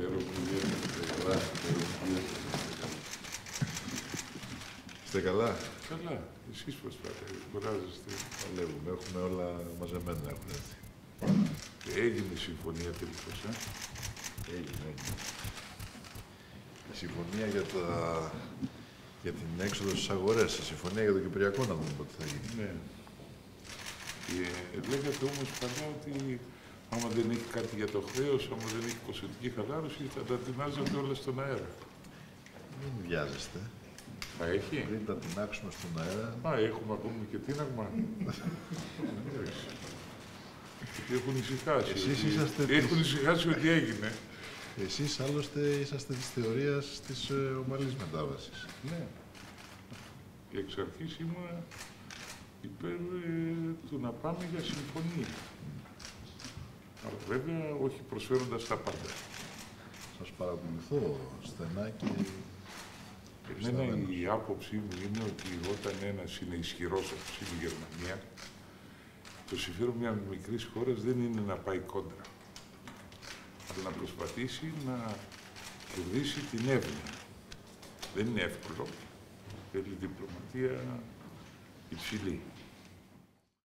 Χαίρομαι ιδιαίτερα. Είστε καλά. Καλά. Εσείς πώς πάτε, κουράζεστε? Παλεύουμε, έχουμε όλα μαζεμένα, έχουν έρθει. Έγινε η συμφωνία τελικώς, Έγινε. Η συμφωνία για την έξοδο στις αγορές, η συμφωνία για το Κυπριακό, να δούμε πότε θα γίνει. Ναι. Λέγατε όμως παλιά ότι άμα δεν έχει κάτι για το χρέος, άμα δεν έχει ποσοτική χαλάρωση, θα τα τεινάζονται όλα στον αέρα. Μην βιάζεστε. Α, έχει. Πριν τα τεινάξουμε στον αέρα. Α, έχουμε ακόμη και τίναγμα. Γιατί έχουν ησυχάσει. Έχουν ησυχάσει ότι έγινε. Εσείς άλλωστε είσαστε της θεωρίας της ομαλής μετάβασης. Ναι. Και εξ αρχής ήμουν υπέρ του να πάμε για συμφωνία. Αλλά βέβαια όχι προσφέροντας τα πάντα. Σας παρακολουθώ στενά και... Εμένα η άποψή μου είναι ότι όταν ένας είναι ισχυρός, όπως είναι η Γερμανία, το συμφέρον μια μικρής χώρας δεν είναι να πάει κόντρα, αλλά να προσπαθήσει να κερδίσει την εύνοια. Δεν είναι εύκολο. Θέλει διπλωματία υψηλή.